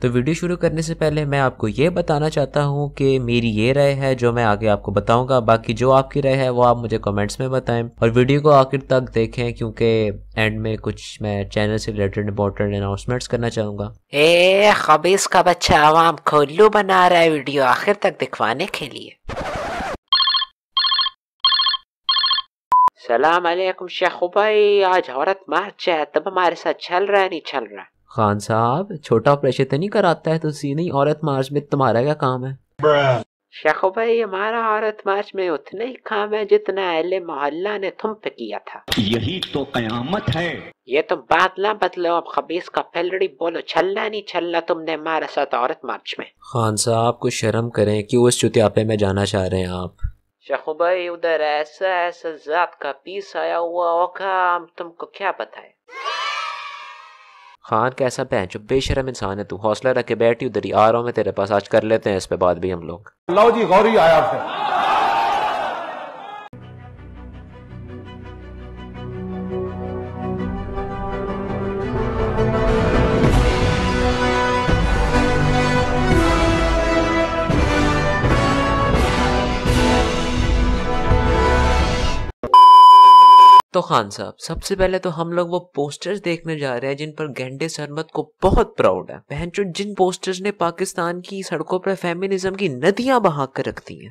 तो वीडियो शुरू करने से पहले मैं आपको ये बताना चाहता हूँ कि मेरी ये राय है जो मैं आगे आपको बताऊंगा। बाकी जो आपकी राय है वो आप मुझे कमेंट्स में बताएं और वीडियो को आखिर तक देखें, क्योंकि एंड में कुछ मैं चैनल से रिलेटेड इंपॉर्टेंट अनाउंसमेंट्स करना चाहूँगा। खबीस का बच्चा आवाम को उल्लू बना रहा है वीडियो आखिर तक दिखवाने के लिए। सलाम अलैकुम शेखू भाई, आज औरत मार्च है, तब हमारे साथ चल रहा है नहीं चल रहा? खान साहब, छोटा ऑपरेशन तो नहीं कराता है तो नहीं, औरत मार्च में तुम्हारा क्या काम है? शेखू भाई, हमारा औरत मार्च में उतना ही काम है जितना अहले मोहल्ला ने तुम पे किया था। यही तो कयामत है। ये तो बात ना बदलो, अब खबीस का पेलड़ी बोलो, चलना नहीं चलना तुमने हमारे साथ औरत मार्च में? खान साहब कुछ शर्म करें, क्यों उस चुतियापे में जाना चाह रहे हैं आप? शेखू भाई, उधर ऐसा ऐसा जात का पीस आया हुआ होगा, हम तुमको क्या बताए। खान कैसा बेंचो बेशरम इंसान है तू, हौसला रख के बैठी उधर ही आ रहा हूँ मैं तेरे पास, आज कर लेते हैं इस पे बात भी हम लोग। लो जी, गौरी आया फिर। तो खान साहब, सबसे पहले तो हम लोग वो पोस्टर्स देखने जा रहे हैं जिन पर गेंडे सरमद को बहुत प्राउड है। बहनचोद, जिन पोस्टर्स ने पाकिस्तान की सड़कों पर फेमिनिज्म की नदियां बहा कर रख दी हैं।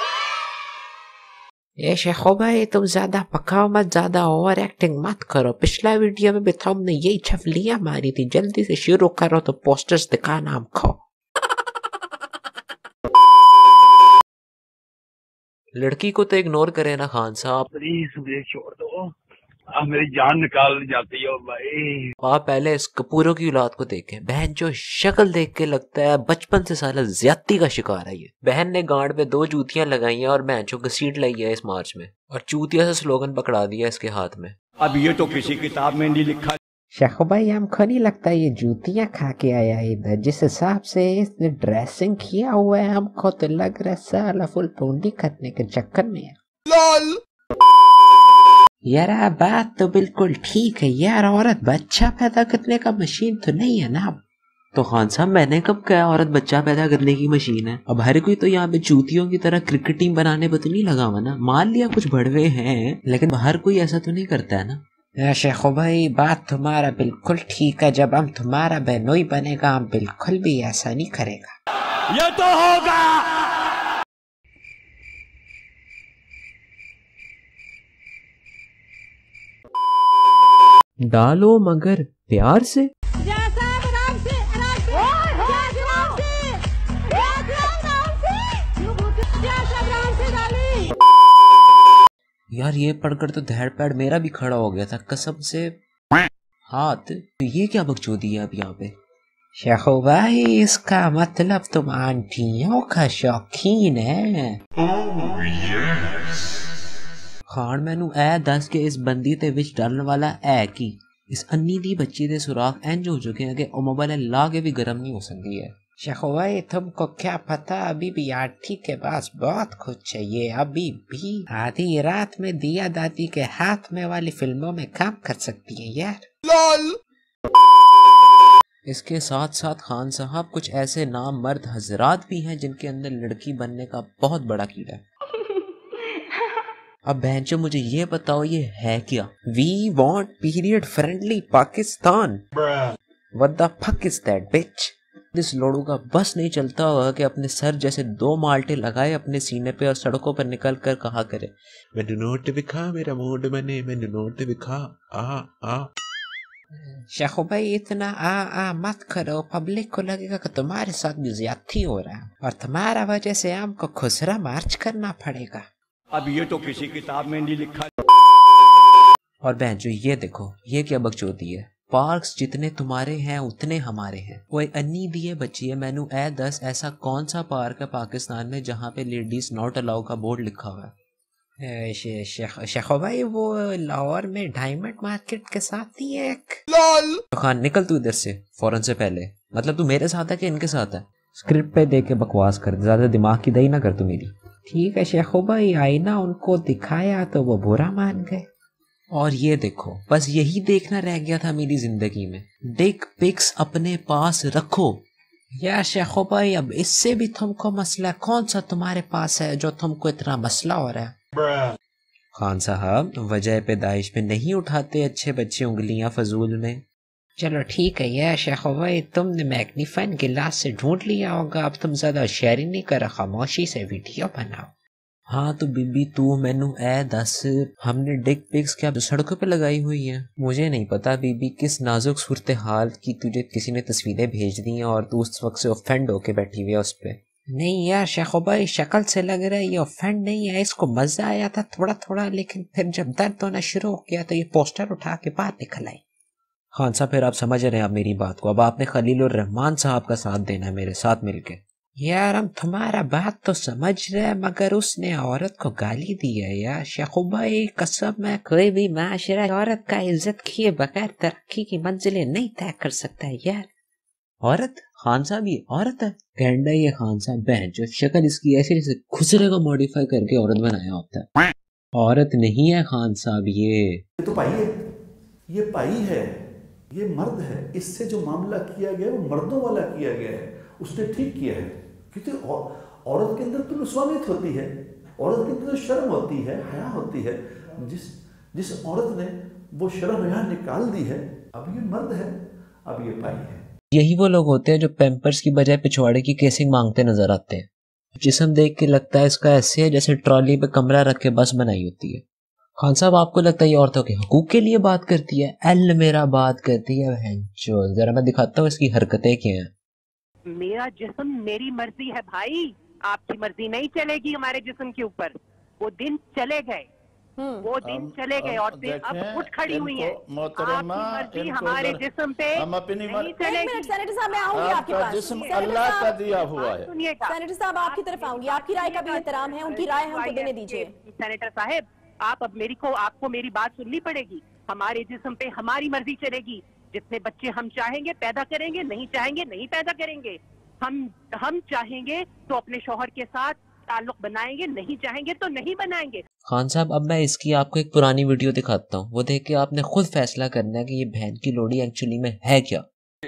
ये शेखो भाई, तुम ज्यादा पकाओ मत, ज्यादा ओवर एक्टिंग मत करो। पिछला वीडियो में भी तुमने यही छफलियां मारी थी, जल्दी से शुरू करो तो पोस्टर्स दिखाना हमको। लड़की को तो इग्नोर करे ना खान साहब, प्लीज मुझे छोड़ दो, अब मेरी जान निकाल जाती है भाई। आप पहले इस कपूरों की औलाद को देखें। बहन जो शक्ल देख के लगता है बचपन से साला ज्यादती का शिकार है ये। बहन ने गांड पे 2 जूतियां लगाई हैं और बहन जो घसीट लाई है इस मार्च में, और चूतिया से स्लोगन पकड़ा दिया इसके हाथ में। अब ये तो किसी किताब में नहीं लिखा। शेखो भाई, हमको नहीं लगता ये जूतियां खा के आया इधर। जिस हिसाब से इसने ड्रेसिंग किया हुआ है, हमको तो लग रहा है साला फुल पोंडी करने के चक्कर में है। लॉल। यार बात तो बिल्कुल ठीक है यार, औरत बच्चा पैदा करने का मशीन तो नहीं है ना। तो खान साहब, मैंने कब कहा औरत बच्चा पैदा करने की मशीन है? अब हर कोई तो यहाँ पे चूतियों की तरह क्रिकेट टीम बनाने पर तो नहीं लगा हुआ ना। मान लिया कुछ भड़वे हैं, लेकिन हर कोई ऐसा तो नहीं करता है ना। शेखो भाई, बात तुम्हारा बिल्कुल ठीक है, जब हम तुम्हारा बहनोई बनेगा हम बिल्कुल भी ऐसा नहीं करेगा। ये तो होगा। डालो मगर प्यार से। यार ये पढ़कर तो धैड़ पैड़ मेरा भी खड़ा हो गया था कसम से। हाथ तो ये क्या बकचोदी है अब यहाँ पे? शेखो भाई, इसका मतलब तुम आंटियों का शौकीन है। खान मैनू ए दस के इस बंदी ते विच डालने वाला है कि इस अन्नी दी बच्ची दे सुराख इंज हो चुके हैं कि ओ मोबाइल ला के भी गर्म नहीं हो सकती है। शेखो भाई, तुमको क्या पता, अभी भी आंटी के पास बहुत कुछ चाहिए। अभी भी आधी रात में दिया दादी के हाथ में वाली फिल्मों में काम कर सकती है यार। लॉल। इसके साथ साथ खान साहब, कुछ ऐसे नाम मर्द हजरात भी हैं जिनके अंदर लड़की बनने का बहुत बड़ा कीड़ा है। अब बहनचो मुझे ये बताओ ये है क्या? We want period friendly Pakistan. What the fuck is that bitch? इस लोड़ू का बस नहीं चलता होगा कि अपने सर जैसे 2 माल्टे लगाए अपने सीने पे और सड़कों पर निकल कर कहा करे, मैंने नोट दिखा मेरा मूड बने, मैंने नोट दिखा आ। शेखो भाई, इतना आ मत करो, पब्लिक को लगेगा कि तुम्हारे साथ भी ज्यादती हो रहा है और तुम्हारा वजह से हमको खुसरा मार्च करना पड़ेगा। अब ये तो किसी किताब में नहीं लिखा। और बहन जो ये देखो, ये क्या बकचोदी है? पार्क्स जितने तुम्हारे हैं उतने हमारे हैं। वो एक अन्नी दिए बच्ची है, मैनू ए 10 ऐसा कौन सा पार्क है पाकिस्तान में जहाँ पे लेडीज नॉट अलाउ का बोर्ड लिखा हुआ है? शेखो भाई, वो लाहौर में डायमंड मार्केट के साथ ही है एक। लॉल। तो खान निकल तू इधर से फौरन से पहले। मतलब तू मेरे साथ है कि इनके साथ है? स्क्रिप्ट पे देख के बकवास कर, ज्यादा दिमाग की दही ना कर तू मेरी। ठीक है शेखो भाई, आईना उनको दिखाया तो वो बुरा मान गए। और ये देखो, बस यही देखना रह गया था मेरी जिंदगी में। डिक पिक्स अपने पास रखो, या शेखो भाई, अब इससे भी तुमको मसला कौन सा तुम्हारे पास है जो तुमको इतना मसला हो रहा है? खान साहब, वजह पैदाइश में नहीं उठाते अच्छे बच्चे उंगलियां फजूल में। चलो ठीक है या शेखो भाई, तुमने मैग्नीफाइंग गिलास से ढूंढ लिया होगा, अब तुम ज्यादा शेयरिंग नहीं कर, खामोशी से वीडियो बनाओ। हाँ तो बीबी तू मैनू ए दस, हमने डिक पिक्स क्या सड़कों पे लगाई हुई है? मुझे नहीं पता बीबी किस नाजुक सूरत हाल की तुझे किसी ने तस्वीरें भेज दी हैं और तू उस वक्त से ऑफेंड होके बैठी हुई है उस पे। नहीं यार शेखो भाई, शक्ल से लग रहा है ये ऑफेंड नहीं है, इसको मजा आया था थोड़ा थोड़ा, लेकिन फिर जब दर्द होना शुरू हो गया तो ये पोस्टर उठा के बाहर निकल आई। खान साहब फिर आप समझ रहे हैं आप मेरी बात को, अब आपने खलील और रहमान साहब का साथ देना है मेरे साथ मिलके। यार हम तुम्हारा बात तो समझ रहे हैं, मगर उसने औरत को गाली दी है यार शेखो भाई, कसम है कोई भी माशरा औरत का इज्जत किए बगैर तरक्की की मंजिलें नहीं तय कर सकता है यार। औरत? खान साहब ये औरत है? गैंडा ये खान साहब, बहन जो शक्ल इसकी ऐसे जैसे खुसरे को मॉडिफाई करके औरत बनाया होता है। औरत नहीं है खान साहब ये तो पाई है, ये पाई है, ये मर्द है। इससे जो मामला किया गया वो मर्दों वाला किया गया है, उसने ठीक किया है। क्योंकि औरत के अंदर तो नुस्वानियत होती है, औरत के अंदर तो शर्म होती है, हया होती है। जिस औरत ने वो शर्म हया निकाल दी है, अब ये मर्द है, अब ये पाई है। यही वो लोग होते हैं जो पैम्पर्स की बजाय पिछवाड़े की केसिंग मांगते नजर आते हैं। जिस्म देख के लगता है इसका ऐसे है जैसे ट्रॉली पे कमरा रख के बस बनाई होती है। खान साहब आपको लगता है ये औरतों के हकूक के लिए बात करती है? एल मेरा बात करती है बहनचोद, जरा मैं दिखाता हूँ इसकी हरकतें क्या हैं। मेरा जिस्म मेरी मर्जी है भाई, आपकी मर्जी नहीं चलेगी हमारे जिस्म के ऊपर। वो दिन चले गए, वो दिन चले गए, और अब उठ खड़ी हुई है। आपकी मर्जी हमारे जिस्म पे नहीं चलेगी। सेनेटर साहब मैं आऊंगी आपके पास, जिस्म अल्लाह का दिया हुआ है। सुनिएगा सेनेटर साहब आपकी तरफ आऊंगी, आपकी राय का भी एहतराम है, उनकी राय हमको देने दीजिए। सेनेटर साहब आप अब आपको मेरी बात सुननी पड़ेगी। हमारे जिस्म पे हमारी मर्जी चलेगी, जितने बच्चे हम चाहेंगे पैदा करेंगे, नहीं चाहेंगे नहीं पैदा करेंगे। हम चाहेंगे तो अपने शौहर के साथ ताल्लुक बनाएंगे, नहीं चाहेंगे तो नहीं बनाएंगे। खान साहब अब मैं इसकी आपको एक पुरानी वीडियो दिखाता हूँ, वो देख के आपने खुद फैसला करना है कि ये बहन की लोड़ी एक्चुअली में है क्या।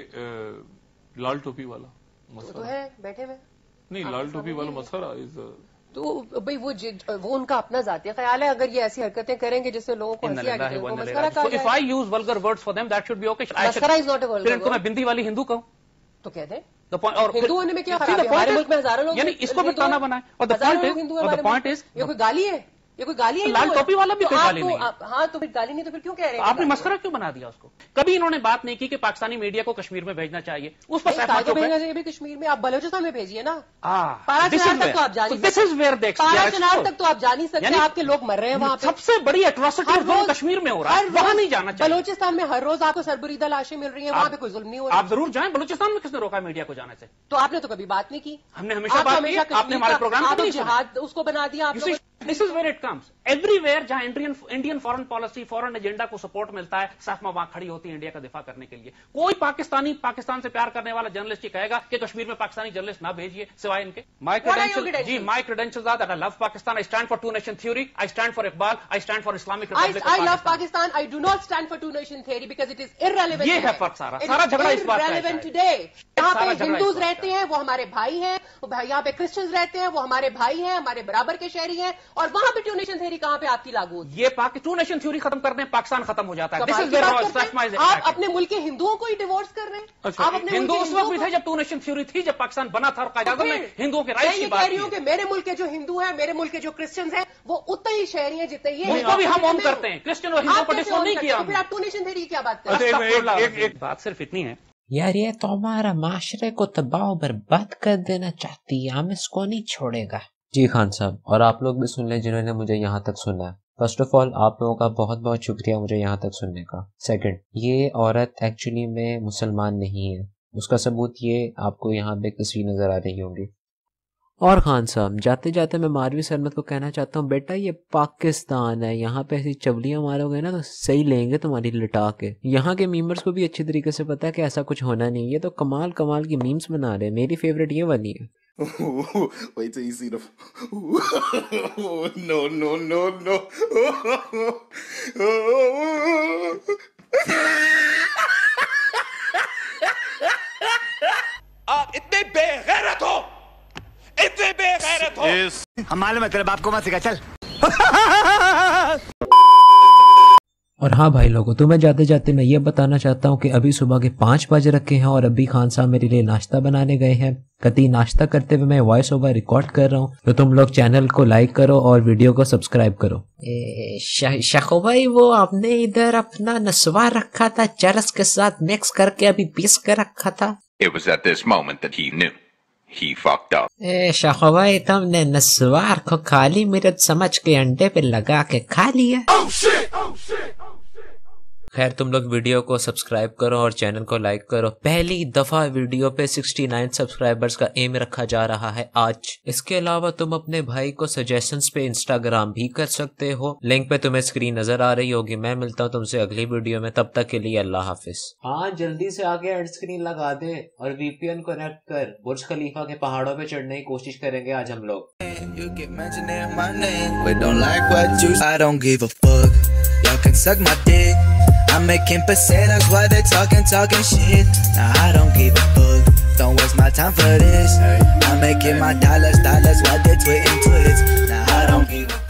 लाल टोपी वाला तो है बैठे हुए नहीं, लाल टोपी वाला मसखरा इज तो भाई वो उनका अपना जाती ख्याल है। अगर ये ऐसी हरकतें करेंगे जिससे लोगों को हंसी आएगी तो मस्करा कहा जाए। If I use vulgar words for them that should be okay. Mascara is not a vulgar. इनको मैं बिंदी वाली हिंदू कहूं तो कह दे। और हिंदू होने में क्या खराबी है? हमारे मुल्क में हजारों लोग यानी इसको भी ताना बनाए। और द पॉइंट इज ये कोई गाली है? ये कोई गाली है? लाल टोपी वाला भी कोई गाली नहीं। हाँ तो फिर गाली नहीं तो फिर क्यों कह रहे हैं? आपने मस्करा क्यों बना दिया उसको? कभी इन्होंने बात नहीं की कि पाकिस्तानी मीडिया को कश्मीर में भेजना चाहिए। उस पर भेजना चाहिए भी कश्मीर में। आप बलोचिस्तान में भेजिए ना। पाराचनार तक तो आप जा नहीं सकते। पाराचनार तक तो आप जा नहीं सकते, आपके लोग मर रहे हैं वहाँ पे। सबसे बड़ी एट्रोसिटी कश्मीर में हो रहा है, वहाँ नहीं जाना चाहिए। बलोचिस्तान में हर रोज आपको सरबरीदा लाशें मिल रही है, वहाँ पे कोई जुल्म नहीं हो रहा। आप जरूर जाएं। बलोचिस्तान में किसने रोका मीडिया को जाने से? तो आपने तो कभी बात नहीं की। हमने हमेशा बात की। आपने हमारे प्रोग्राम में जिहाद उसको बना दिया। This is where it comes. Everywhere जहां Indian foreign policy, foreign agenda को सपोर्ट मिलता है, साफमा वहां खड़ी होती है इंडिया का दिफा करने के लिए। कोई पाकिस्तान से प्यार करने वाला जर्नलिस्ट ही कहेगा कि कश्मीर में पाकिस्तानी जर्नलिस्ट ना भेजिए सिवाय इनके। My credentials are that I love Pakistan, I stand for two nation theory, I stand for Iqbal, I stand for Islamic republic. I love Pakistan, I do not stand for two nation theory because it is irrelevant. ये है फर्क। सारा झगड़ा इस बात का है। Today यहाँ पे हिंदूज रहते हैं, वो हमारे भाई हैं। यहाँ पे क्रिश्चियंस रहते हैं, वो हमारे भाई हैं, हमारे बराबर के शहरी हैं। और वहां पे टू नेशन थ्योरी कहां पे आपकी लागू होती है? ये टू नेशन थ्योरी खत्म करने पाकिस्तान खत्म हो जाता है। आप अपने मुल्क के हिंदुओं को ही डिवोर्स कर रहे हैं। आप अपने हिंदू उस वक्त भी थे जब टू नेशन थ्योरी थी, जब पाकिस्तान बना था और कायदे में हिंदुओं के राइट्स की बात कह रही हूं कि मेरे मुल्क के जो हिंदू हैं, मेरे मुल्क के जो क्रिश्चियंस हैं, वो उतने ही शहरी हैं जितने ये। उसको भी हम ऑन करते हैं। क्रिश्चियन और हिंदुओं को डिसऑन नहीं किया। फिर आप टू नेशन थ्योरी की क्या बात कर रहे हैं? एक बात सिर्फ इतनी है यार, ये तो हमारा माशरे को तबाह बर्बाद कर देना चाहती है, हम इसको नहीं छोड़ेगा। जी खान साहब, और आप लोग भी सुन लें जिन्होंने मुझे यहाँ तक सुना है। फर्स्ट ऑफ ऑल आप लोगों का बहुत बहुत शुक्रिया मुझे यहाँ तक सुनने का। सेकंड, ये औरत एक्चुअली में मुसलमान नहीं है, उसका सबूत ये आपको यहाँ पे तस्वीर नजर आ रही होंगी। और खान साहब, जाते जाते मैं मारवी सरमद को कहना चाहता हूँ, बेटा ये पाकिस्तान है, यहाँ पे ऐसी चवलियाँ मारोगे ना तो सही लेंगे तुम्हारी लिटा के। यहाँ के मीमर्स को भी अच्छी तरीके से पता है कि ऐसा कुछ होना नहीं, ये तो कमाल कमाल की मीम्स बना रहे हैं। मेरी फेवरेट ये वाली है। Wait till you see the. No, no, no, no. इतने बेगैरत हो, इतने बेगैरत हो। हम मालूम है तेरे बाप को मत सिखा, चल। और हाँ भाई लोगों, तुम्हें जाते जाते मैं ये बताना चाहता हूँ कि अभी सुबह के 5 बज रखे हैं और अभी खान साहब मेरे लिए नाश्ता बनाने गए हैं। कति नाश्ता करते हुए मैं वॉइस ओवर रिकॉर्ड कर रहा हूँ, तो तुम लोग चैनल को लाइक करो और वीडियो को सब्सक्राइब करो। शाखो भाई, वो आपने इधर अपना नस्वार रखा था, चरस के साथ मिक्स करके अभी पीस के रखा था। It was at this moment that he knew he fucked up. शाखो भाई, तुमने नस्वार को काली मिर्च समझ के अंडे पे लगा के खा लिया। खैर, तुम लोग वीडियो को सब्सक्राइब करो और चैनल को लाइक करो। पहली दफा वीडियो पे 69 सब्सक्राइबर्स का एम रखा जा रहा है आज। इसके अलावा तुम अपने भाई को सजेशंस पे इंस्टाग्राम भी कर सकते हो, लिंक पे तुम्हें स्क्रीन नजर आ रही होगी। मैं मिलता हूँ तुमसे अगली वीडियो में, तब तक के लिए अल्लाह हाफिज। हाँ, जल्दी से आगे एड स्क्रीन लगा दे और VPN कनेक्ट कर। बुर्ज खलीफा के पहाड़ों पे चढ़ने की कोशिश करेंगे आज हम लोग। I'm making pesetas while they're talking shit. Nah, I don't give a fuck. Don't waste my time for this. I'm making my dollars while they're tweeting tweets. Nah, I don't give a fuck.